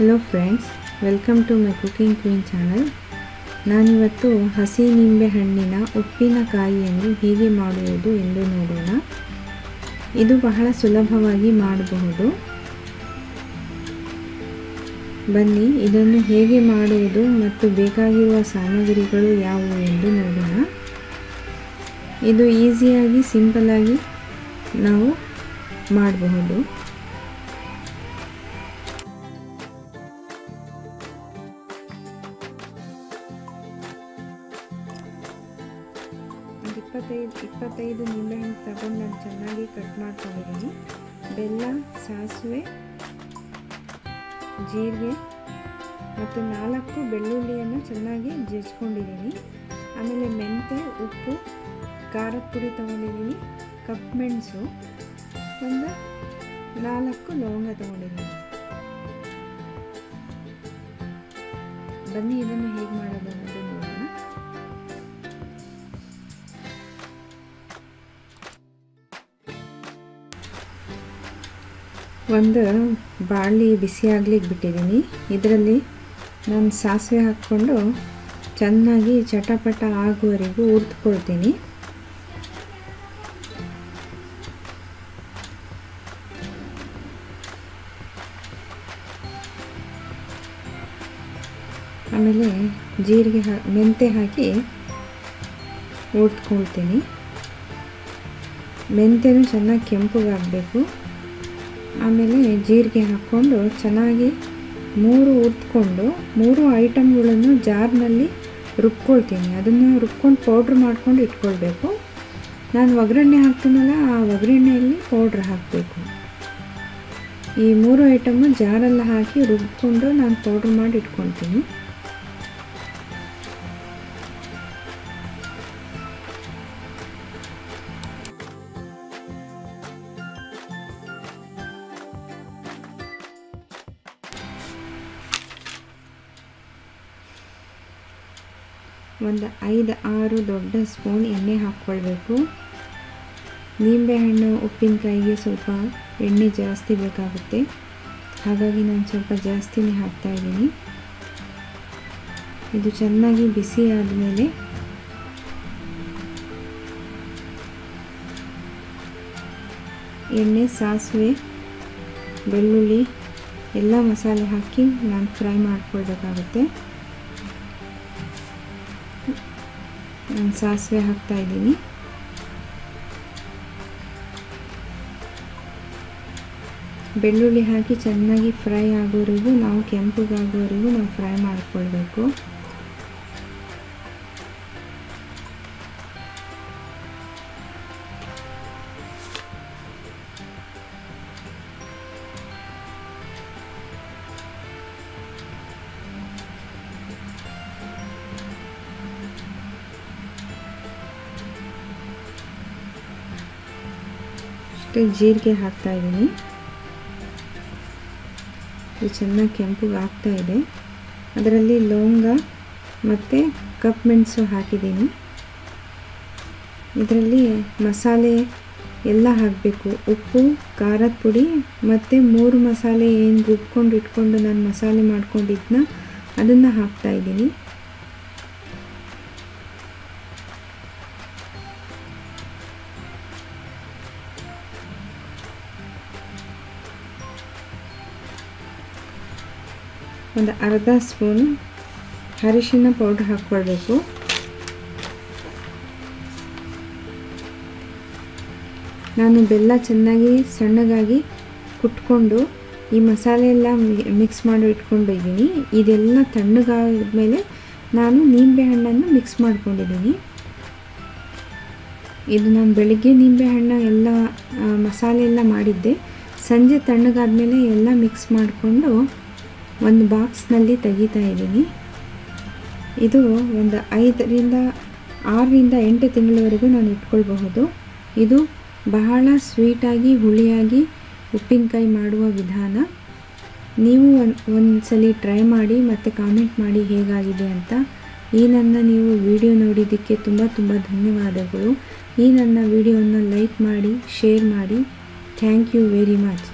Hello friends, welcome to my cooking queen channel. ನಾನಿವತ್ತು ಹಸಿ ನಿಂಬೆ ಹಣ್ಣಿನ ಉಪ್ಪಿನಕಾಯಿಯನ್ನು ಹೇಗೆ ಮಾಡುವುದು ಎಂದು ನೋಡೋಣ. ಇದು ಬಹಳ ಸುಲಭವಾಗಿ ಮಾಡಬಹುದು. ಬನ್ನಿ ಇದನ್ನು ಹೇಗೆ ಮಾಡುವುದು ಮತ್ತು ಬೇಕಾಗಿರುವ ಸಾಮಗ್ರಿಗಳು ಯಾವುವು ಎಂದು ನೋಡೋಣ. ಇದು ಈಸಿಯಾಗಿ ಸಿಂಪಲ್ಲಾಗಿ ನಾವು ಮಾಡಬಹುದು. ಒಂದು 25 ನಿಂಬೆಹಣ್ಣು ತಗೊಂಡು ನಾನು ಚೆನ್ನಾಗಿ ಕಟ್ ಮಾಡ್ಕೊಂಡಿದ್ದೀನಿ. ಬೆಲ್ಲ, ಸಾಸಿವೆ, ಜೀರಿಗೆ ಮತ್ತು 4 ಬೆಳ್ಳುಳ್ಳಿಯನ್ನು ಚೆನ್ನಾಗಿ ಜಜ್ಕೊಂಡಿದ್ದೀನಿ. ಆಮೇಲೆ ಮೆಂತೆ, ಉಪ್ಪು, ಖಾರದ ಪುಡಿ ತೊಗೊಂಡಿದ್ದೀನಿ, ಕಪ್ ಮೆಣಸು, ಒಂದು 4 ಲವಂಗ ತೊಗೊಂಡಿದ್ದೀನಿ. ಬನ್ನಿ ಇದನ್ನು ಹೇಗೆ ಮಾಡೋದು ಅನ್ನೋದು ನೋಡೋಣ. ಒಂದು ಬಾಣಲಿ ಬಿಸಿ ಆಗ್ಲಿಕ್ಕೆ ಬಿಟ್ಟಿದ್ದೀನಿ. ಇದರಲ್ಲಿ ನಾನು ಸಾಸಿವೆ ಹಾಕ್ಕೊಂಡು ಚೆನ್ನಾಗಿ ಚಟಪಟ ಆಗುವವರೆಗೂ ಹುರಿದುಕೊಳ್ತೀನಿ. ಆಮೇಲೆ ಜೀರಿಗೆ ಮೆಂತೆ ಹಾಕಿ ಹುರಿದುಕೊಳ್ತೀನಿ. ಮೆಂತೆನೂ ಚೆನ್ನಾಗಿ ಕೆಂಪಗಾಗಬೇಕು. ಆಮೇಲೆ ಜೀರಿಗೆ ಹಾಕ್ಕೊಂಡು ಚೆನ್ನಾಗಿ 3 ಹುರಿದುಕೊಂಡು 3 ಐಟಮ್ಗಳನ್ನು ಜಾರ್ನಲ್ಲಿ ರುಬ್ಕೊಳ್ತೀನಿ. ಅದನ್ನು ರುಬ್ಕೊಂಡು ಪೌಡ್ರ್ ಮಾಡ್ಕೊಂಡು ಇಟ್ಕೊಳ್ಬೇಕು. ನಾನು ಒಗ್ಗರಣೆ ಹಾಕ್ತೀನಲ್ಲ, ಆ ಒಗ್ಗರಣೆಯಲ್ಲಿ ಪೌಡ್ರ್ ಹಾಕಬೇಕು. ಈ 3 ಐಟಮು ಜಾರೆಲ್ಲ ಹಾಕಿ ರುಬ್ಕೊಂಡು ನಾನು ಪೌಡ್ರ್ ಮಾಡಿ ಇಟ್ಕೊಳ್ತೀನಿ. ಒಂದು 5-6 ದೊಡ್ಡ ಸ್ಪೂನ್ ಎಣ್ಣೆ ಹಾಕ್ಕೊಳ್ಬೇಕು. ನಿಂಬೆಹಣ್ಣು ಉಪ್ಪಿನಕಾಯಿಗೆ ಸ್ವಲ್ಪ ಎಣ್ಣೆ ಜಾಸ್ತಿ ಬೇಕಾಗುತ್ತೆ, ಹಾಗಾಗಿ ನಾನು ಸ್ವಲ್ಪ ಜಾಸ್ತಿನೇ ಹಾಕ್ತಾಯಿದ್ದೀನಿ. ಇದು ಚೆನ್ನಾಗಿ ಬಿಸಿ ಆದಮೇಲೆ ಎಣ್ಣೆ, ಸಾಸಿವೆ, ಬೆಳ್ಳುಳ್ಳಿ ಎಲ್ಲ ಮಸಾಲೆ ಹಾಕಿ ನಾನು ಫ್ರೈ ಮಾಡ್ಕೊಳ್ಬೇಕಾಗುತ್ತೆ. ನಾನು ಸಾಸಿವೆ ಹಾಕ್ತಾ ಇದ್ದೀನಿ. ಬೆಳ್ಳುಳ್ಳಿ ಹಾಕಿ ಚೆನ್ನಾಗಿ ಫ್ರೈ ಆಗೋವರೆಗೂ, ನಾವು ಕೆಂಪಗಾಗೋವರೆಗೂ ನಾವು ಫ್ರೈ ಮಾಡಿಕೊಳ್ಬೇಕು. ಜೀರಿಗೆ ಹಾಕ್ತಾ ಇದ್ದೀನಿ. ಇದು ಚೆನ್ನಾಗಿ ಕೆಂಪಗೆ ಆಗ್ತಾ ಇದೆ. ಅದರಲ್ಲಿ ಲವಂಗ ಮತ್ತು ಕಪ್ ಮೆಣಸು ಹಾಕಿದ್ದೀನಿ. ಇದರಲ್ಲಿ ಮಸಾಲೆ ಎಲ್ಲ ಹಾಕಬೇಕು. ಉಪ್ಪು, ಖಾರದ ಪುಡಿ ಮತ್ತು 3 ಮಸಾಲೆ ಏನು ರುಬ್ಕೊಂಡು ಇಟ್ಕೊಂಡು ನಾನು ಮಸಾಲೆ ಮಾಡ್ಕೊಂಡಿದ್ನ ಅದನ್ನು ಹಾಕ್ತಾ ಇದ್ದೀನಿ. ಒಂದು ಅರ್ಧ ಸ್ಪೂನು ಅರಿಶಿನ ಪೌಡ್ರ್ ಹಾಕ್ಕೊಳ್ಬೇಕು. ನಾನು ಬೆಲ್ಲ ಚೆನ್ನಾಗಿ ಸಣ್ಣಗಾಗಿ ಕುಟ್ಕೊಂಡು ಈ ಮಸಾಲೆ ಎಲ್ಲ ಮಿಕ್ಸ್ ಮಾಡಿ ಇಟ್ಕೊಂಡಿದ್ದೀನಿ. ಇದೆಲ್ಲ ತಣ್ಣಗಾದ್ಮೇಲೆ ನಾನು ನಿಂಬೆಹಣ್ಣನ್ನು ಮಿಕ್ಸ್ ಮಾಡ್ಕೊಂಡಿದ್ದೀನಿ. ಇದು ನಾನು ಬೆಳಗ್ಗೆ ನಿಂಬೆಹಣ್ಣು ಎಲ್ಲ ಮಸಾಲೆ ಎಲ್ಲ ಮಾಡಿದ್ದೆ. ಸಂಜೆ ತಣ್ಣಗಾದ್ಮೇಲೆ ಎಲ್ಲ ಮಿಕ್ಸ್ ಮಾಡಿಕೊಂಡು ಒಂದು ಬಾಕ್ಸ್ನಲ್ಲಿ ತೆಗಿತಾ ಇದ್ದೀನಿ. ಇದು ಒಂದು 5ರಿಂದ 6ರಿಂದ 8 ತಿಂಗಳವರೆಗೂ ನಾನು ಇಟ್ಕೊಳ್ಬಹುದು. ಇದು ಬಹಳ ಸ್ವೀಟಾಗಿ ಹುಳಿಯಾಗಿ ಉಪ್ಪಿನಕಾಯಿ ಮಾಡುವ ವಿಧಾನ. ನೀವು ಒಂದು ಸಲ ಟ್ರೈ ಮಾಡಿ ಮತ್ತು ಕಾಮೆಂಟ್ ಮಾಡಿ ಹೇಗಾಗಿದೆ ಅಂತ. ಈ ನನ್ನ ನೀವು ವಿಡಿಯೋ ನೋಡಿದ್ದಕ್ಕೆ ತುಂಬ ಧನ್ಯವಾದಗಳು. ಈ ನನ್ನ ವಿಡಿಯೋನ ಲೈಕ್ ಮಾಡಿ, ಶೇರ್ ಮಾಡಿ. Thank you very much.